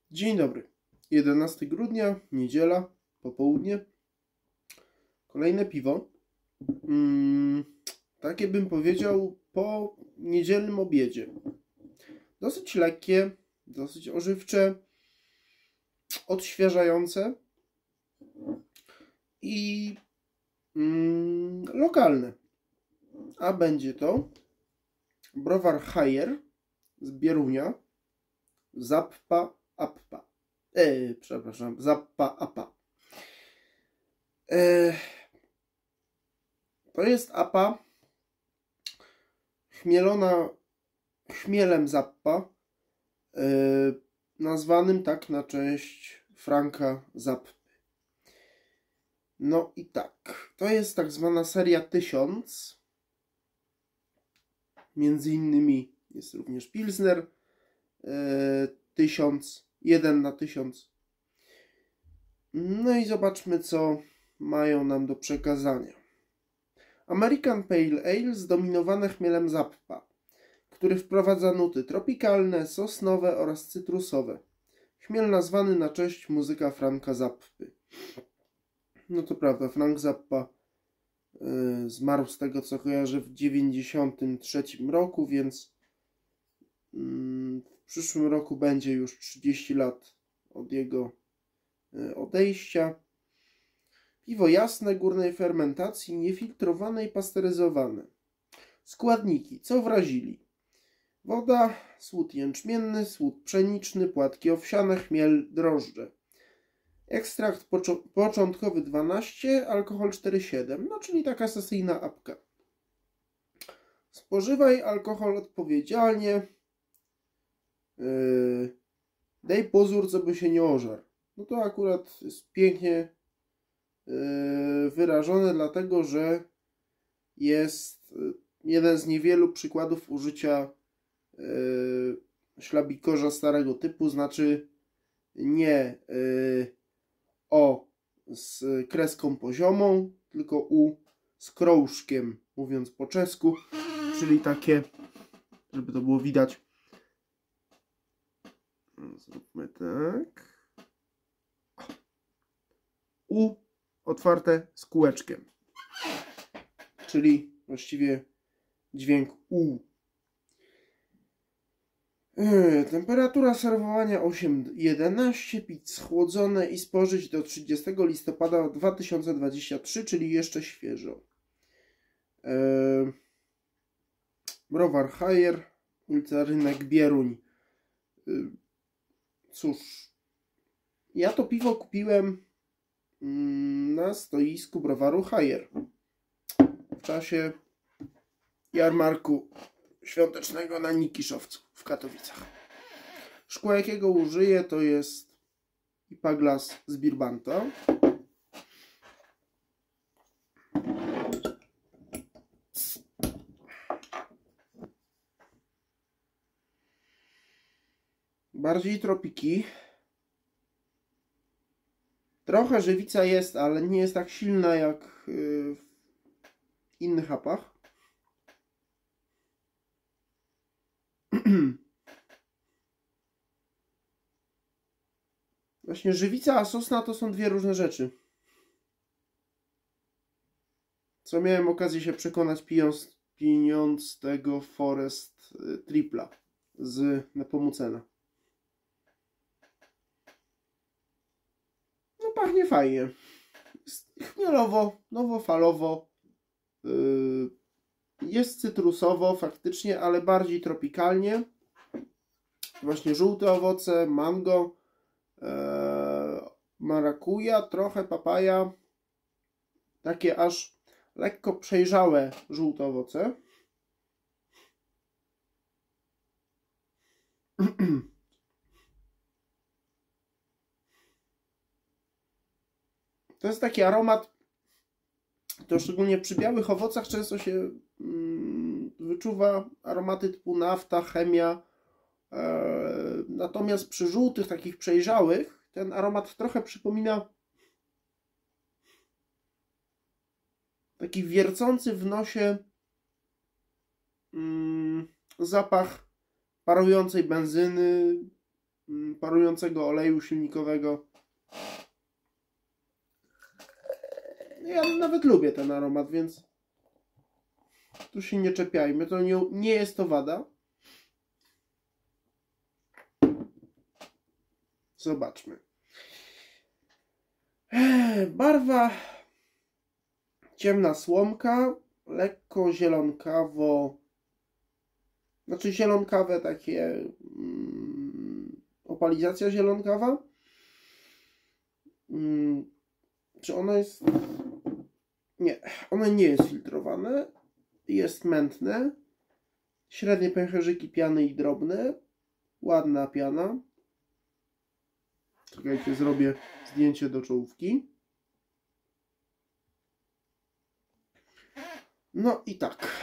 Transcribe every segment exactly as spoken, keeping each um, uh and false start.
Dzień dobry. jedenastego grudnia, niedziela, popołudnie. Kolejne piwo. Mm, takie bym powiedział po niedzielnym obiedzie. Dosyć lekkie, dosyć ożywcze, odświeżające i mm, lokalne. A będzie to browar Haier z Bierunia, Zappa Appa. E, przepraszam, Zappa Appa. E, to jest apa chmielona chmielem Zappa, e, nazwanym tak na cześć Franka Zappy. No i tak, to jest tak zwana seria tysiąc. Między innymi jest również Pilsner e, tysiąc, jeden na tysiąc. No i zobaczmy, co mają nam do przekazania. American Pale Ale zdominowane chmielem Zappa, który wprowadza nuty tropikalne, sosnowe oraz cytrusowe. Chmiel nazwany na cześć muzyka Franka Zappy. No to prawda, Frank Zappa yy, zmarł, z tego co kojarzę, w dziewięćdziesiątym trzecim roku, więc yy, w przyszłym roku będzie już trzydzieści lat od jego yy, odejścia. Piwo jasne, górnej fermentacji, niefiltrowane i pasteryzowane. Składniki. Co wrazili? Woda, słód jęczmienny, słód pszeniczny, płatki owsiane, chmiel, drożdże. Ekstrakt poczo początkowy dwanaście, alkohol cztery przecinek siedem, no czyli taka sesyjna apka. Spożywaj alkohol odpowiedzialnie. Yy, daj pozór, co by się nie ożarł. No to akurat jest pięknie yy, wyrażone, dlatego że jest jeden z niewielu przykładów użycia yy, ślabikorza starego typu, znaczy nie yy, O z kreską poziomą, tylko U z krążkiem, mówiąc po czesku, czyli takie, żeby to było widać. Zróbmy tak. U otwarte z kółeczkiem, czyli właściwie dźwięk U. Yy, temperatura serwowania osiem jedenaście, pić schłodzone i spożyć do trzydziestego listopada dwa tysiące dwudziestego trzeciego, czyli jeszcze świeżo. Yy, browar Haier, ulica Rynek Bieruń. Yy, cóż, ja to piwo kupiłem yy, na stoisku browaru Haier w czasie jarmarku świątecznego na Nikiszowcu w Katowicach. Szkło, jakiego użyję, to jest I P A Glass z Birbanta. Bardziej tropiki. Trochę żywica jest, ale nie jest tak silna jak w innych apach. Właśnie żywica a sosna to są dwie różne rzeczy. Co miałem okazję się przekonać pijąc, pijąc tego Forest Tripla z Nepomucena. No pachnie fajnie. Jest chmielowo, nowofalowo. Yy, jest cytrusowo faktycznie, ale bardziej tropikalnie. Właśnie żółte owoce, mango, e, marakuja, trochę papaja. Takie aż lekko przejrzałe żółte owoce. To jest taki aromat, to szczególnie przy białych owocach często się mm, wyczuwa aromaty typu nafta, chemia. E, natomiast przy żółtych, takich przejrzałych, ten aromat trochę przypomina taki wiercący w nosie mm, zapach parującej benzyny, parującego oleju silnikowego. Ja nawet lubię ten aromat, więc tu się nie czepiajmy. To nie, nie jest to wada. Zobaczmy. Barwa ciemna słomka, lekko zielonkawo, znaczy zielonkawe takie, mm, opalizacja zielonkawa. Mm, czy ono jest... Nie, ono nie jest filtrowane. Jest mętne. Średnie pęcherzyki piany i drobne. Ładna piana. Czekajcie, zrobię zdjęcie do czołówki. No i tak.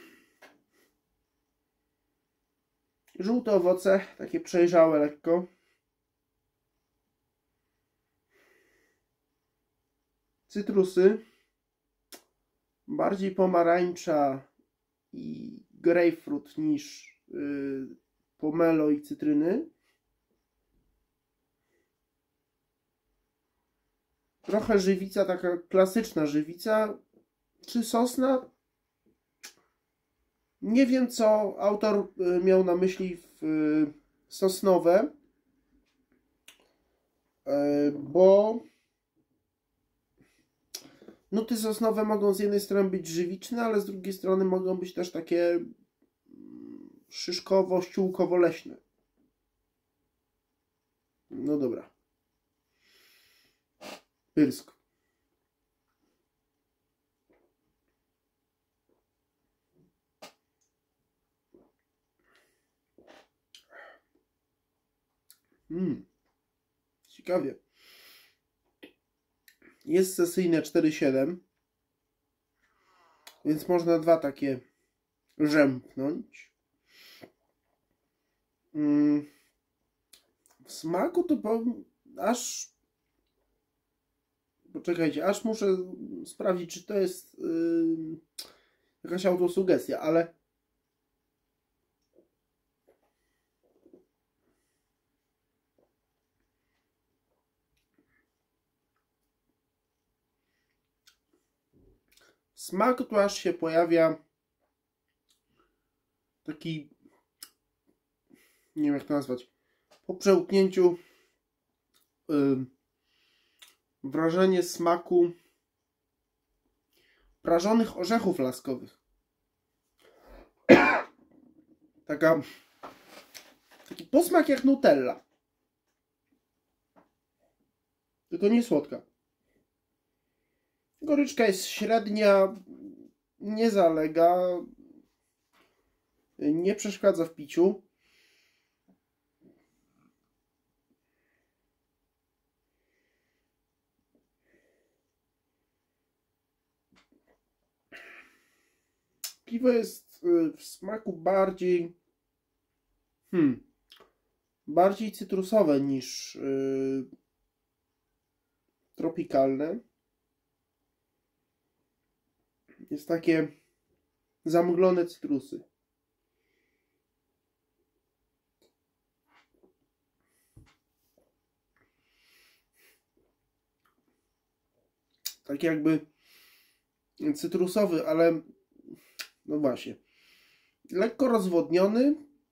Żółte owoce, takie przejrzałe lekko. Cytrusy. Bardziej pomarańcza i grapefruit niż yy, pomelo i cytryny. Trochę żywica, taka klasyczna żywica. Czy sosna? Nie wiem, co autor miał na myśli w sosnowe, bo nuty sosnowe mogą z jednej strony być żywiczne, ale z drugiej strony mogą być też takie szyszkowo-ściółkowo-leśne. No dobra. Pyrsk. Mm. Ciekawie. Jest sesyjne cztery siedem, więc można dwa takie rzępnąć. Mm. W smaku to powiem, aż... Poczekajcie, aż muszę sprawdzić, czy to jest yy, jakaś autosugestia, ale w smaku tu aż się pojawia taki, nie wiem jak to nazwać, po przełknięciu yy, wrażenie smaku prażonych orzechów laskowych. Taka, taki posmak jak Nutella. Tylko nie słodka. Goryczka jest średnia, nie zalega, nie przeszkadza w piciu. Piwo jest w smaku bardziej hmm, bardziej cytrusowe niż yy, tropikalne. Jest takie zamglone cytrusy. Tak jakby cytrusowy, ale no właśnie, lekko rozwodniony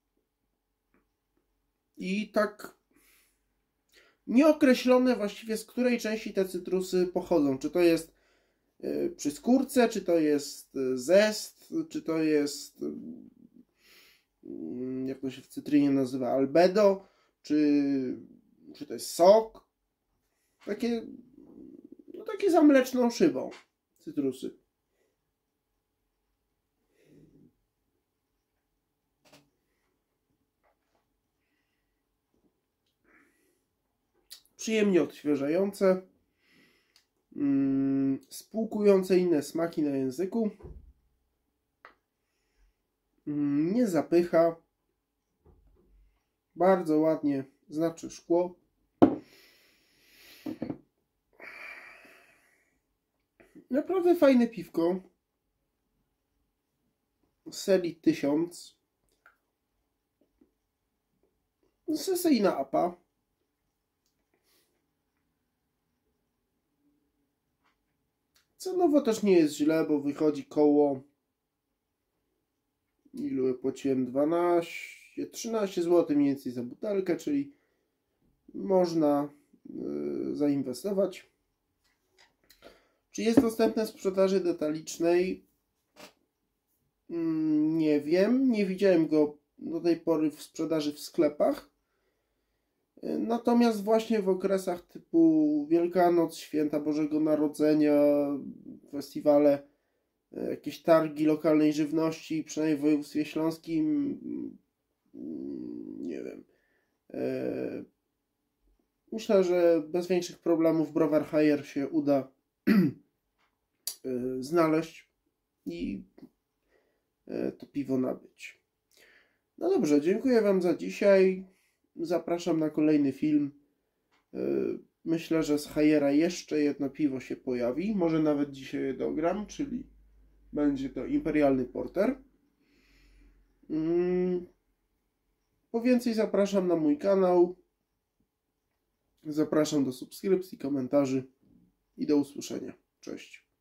i tak nieokreślone właściwie, z której części te cytrusy pochodzą. Czy to jest przy skórce, czy to jest zest, czy to jest, jak to się w cytrynie nazywa, albedo, czy, czy to jest sok. Takie, no takie za mleczną szybą cytrusy. Przyjemnie odświeżające, mm, spłukujące inne smaki na języku, mm, nie zapycha, bardzo ładnie znaczy szkło. Naprawdę fajne piwko z serii tysiąc. Sesyjna apa. Cenowo też nie jest źle, bo wychodzi koło... Ilu płaciłem? dwanaście, trzynaście złotych mniej więcej za butelkę, czyli można yy, zainwestować. Czy jest dostępne w sprzedaży detalicznej? Mm, nie wiem, nie widziałem go do tej pory w sprzedaży w sklepach. Natomiast właśnie w okresach typu Wielkanoc, Święta Bożego Narodzenia, festiwale, jakieś targi lokalnej żywności, przynajmniej w województwie śląskim, nie wiem. Myślę, że bez większych problemów Browar Haier się uda znaleźć i to piwo nabyć. No dobrze, dziękuję Wam za dzisiaj. Zapraszam na kolejny film. Myślę, że z Haiera jeszcze jedno piwo się pojawi. Może nawet dzisiaj je dogram, czyli będzie to Imperialny Porter. Po więcej zapraszam na mój kanał. Zapraszam do subskrypcji, komentarzy i do usłyszenia. Cześć.